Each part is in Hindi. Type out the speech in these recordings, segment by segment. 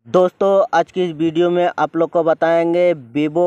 दोस्तों आज की इस वीडियो में आप लोग को बताएंगे Vivo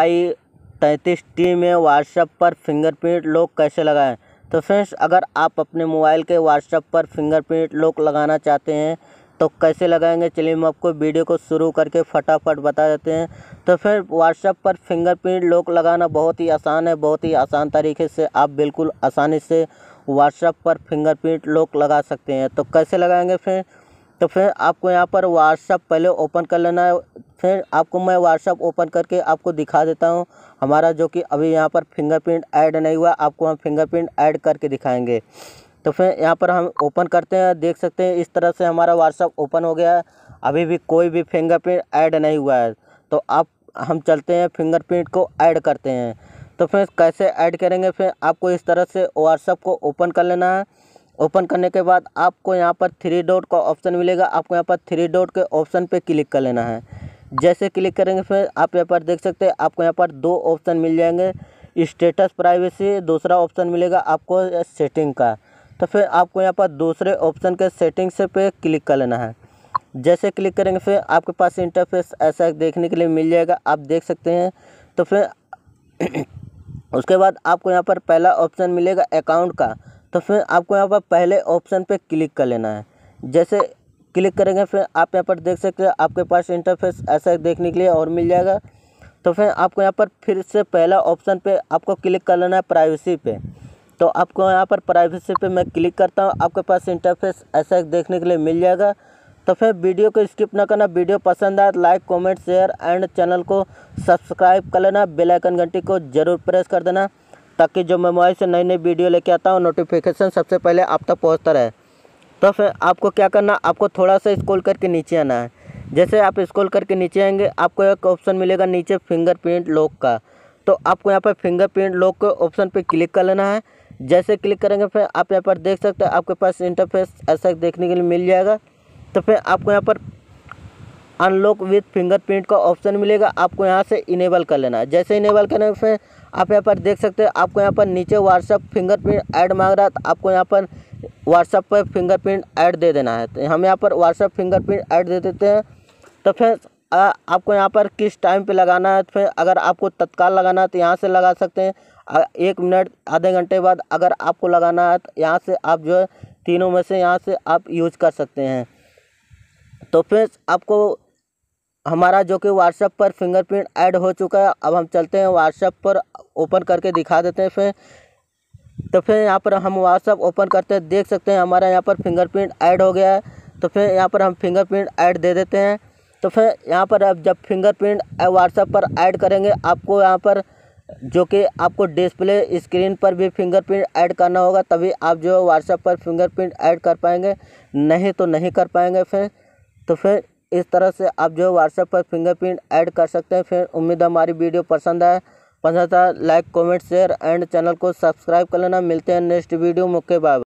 Y33T में व्हाट्सएप पर फिंगरप्रिंट लॉक कैसे लगाएं। तो फ्रेंड्स, अगर आप अपने मोबाइल के व्हाट्सएप पर फिंगरप्रिंट लॉक लगाना चाहते हैं तो कैसे लगाएंगे, चलिए मैं आपको वीडियो को शुरू करके फटाफट बता देते हैं। तो फिर व्हाट्सएप पर फिंगरप्रिंट लॉक लगाना बहुत ही आसान है। बहुत ही आसान तरीके से आप बिल्कुल आसानी से व्हाट्सएप पर फिंगरप्रिंट लॉक लगा सकते हैं। तो कैसे लगाएंगे फिर, तो फिर आपको यहाँ पर व्हाट्सएप पहले ओपन कर लेना है। फिर आपको मैं व्हाट्सएप ओपन करके आपको दिखा देता हूँ हमारा, जो कि अभी यहाँ पर फिंगरप्रिंट ऐड नहीं हुआ, आपको हम फिंगरप्रिंट ऐड करके दिखाएंगे। तो फिर यहाँ पर हम ओपन करते हैं, देख सकते हैं इस तरह से हमारा व्हाट्सएप ओपन हो गया है। अभी भी कोई भी फिंगरप्रिंट ऐड नहीं हुआ है। तो हम चलते हैं फिंगरप्रिंट को ऐड करते हैं। तो फिर कैसे ऐड करेंगे, फिर आपको इस तरह से व्हाट्सएप को ओपन कर लेना है। ओपन करने के बाद आपको यहाँ पर 3 डॉट का ऑप्शन मिलेगा, आपको यहाँ पर 3 डॉट के ऑप्शन पे क्लिक कर लेना है। जैसे क्लिक करेंगे फिर आप यहाँ पर देख सकते हैं आपको यहाँ पर 2 ऑप्शन मिल जाएंगे, स्टेटस प्राइवेसी, दूसरा ऑप्शन मिलेगा आपको सेटिंग का। तो फिर आपको यहाँ पर दूसरे ऑप्शन के सेटिंग्स पे क्लिक कर लेना है। जैसे क्लिक करेंगे फिर आपके पास इंटरफेस ऐसा देखने के लिए मिल जाएगा, आप देख सकते हैं। तो फिर उसके बाद आपको यहाँ पर पहला ऑप्शन मिलेगा अकाउंट का। तो फिर आपको यहाँ पर पहले ऑप्शन पे क्लिक कर लेना है। जैसे क्लिक करेंगे फिर आप यहाँ पर देख सकते हैं आपके पास इंटरफेस ऐसा देखने के लिए और मिल जाएगा। तो फिर आपको यहाँ पर फिर से पहला ऑप्शन पे आपको क्लिक कर लेना है प्राइवेसी पे। तो आपको यहाँ पर प्राइवेसी पे मैं क्लिक करता हूँ, आपके पास इंटरफेस ऐसा देखने के लिए मिल जाएगा। तो फिर वीडियो को स्किप ना करना, वीडियो पसंद आए like comment share and channel को सब्सक्राइब कर लेना, बेल आइकन घंटी को ज़रूर प्रेस कर देना, ताकि जो मैं मोबाइल से नई नई वीडियो लेके आता हूँ नोटिफिकेशन सबसे पहले आप तक पहुँचता रहे। तो फिर आपको क्या करना, आपको थोड़ा सा स्क्रॉल करके नीचे आना है। जैसे आप स्क्रॉल करके नीचे आएंगे आपको एक ऑप्शन मिलेगा नीचे फिंगरप्रिंट लॉक का। तो आपको यहाँ पर फिंगरप्रिंट लॉक के ऑप्शन पे क्लिक कर लेना है। जैसे क्लिक करेंगे फिर आप यहाँ पर देख सकते हैं आपके पास इंटरफेस ऐसा देखने के लिए मिल जाएगा। तो फिर आपको यहाँ पर अनलॉक विथ फिंगरप्रिंट का ऑप्शन मिलेगा, आपको यहाँ से इनेबल कर लेना है। जैसे इनेबल करने फिर आप यहाँ पर देख सकते हैं आपको यहाँ पर नीचे व्हाट्सएप फिंगरप्रिंट ऐड मांग रहा है, तो आपको यहाँ पर व्हाट्सएप पर फिंगरप्रिंट ऐड दे देना है। तो हम यहाँ पर व्हाट्सएप फिंगरप्रिंट ऐड दे देते हैं। तो फिर आपको यहाँ पर किस टाइम पे लगाना है, फिर अगर आपको तत्काल लगाना है तो यहाँ से लगा सकते हैं। 1 मिनट आधे घंटे बाद अगर आपको लगाना है तो यहाँ से आप जो है तीनों में से यहाँ से आप यूज कर सकते हैं। तो फिर आपको हमारा जो कि व्हाट्सएप पर फिंगरप्रिंट ऐड हो चुका है। अब हम चलते हैं व्हाट्सएप पर, ओपन करके दिखा देते हैं फिर। तो फिर यहाँ पर हम व्हाट्सएप ओपन करते हैं, देख सकते हैं हमारा यहाँ पर फिंगरप्रिंट ऐड हो गया है। तो फिर यहाँ पर हम फिंगरप्रिंट ऐड दे देते हैं। तो फिर यहाँ पर अब जब फिंगरप्रिंट व्हाट्सएप पर ऐड करेंगे आपको यहाँ पर जो कि आपको डिस्प्ले स्क्रीन पर भी फिंगरप्रिंट ऐड करना होगा, तभी आप जो व्हाट्सएप पर फिंगरप्रिंट ऐड कर पाएंगे, नहीं तो नहीं कर पाएंगे फिर। तो फिर इस तरह से आप जो व्हाट्सएप पर फिंगरप्रिंट ऐड कर सकते हैं। फिर उम्मीद है हमारी वीडियो पसंद आए, like comment share and channel को सब्सक्राइब कर लेना। मिलते हैं नेक्स्ट वीडियो में, ओके बाय।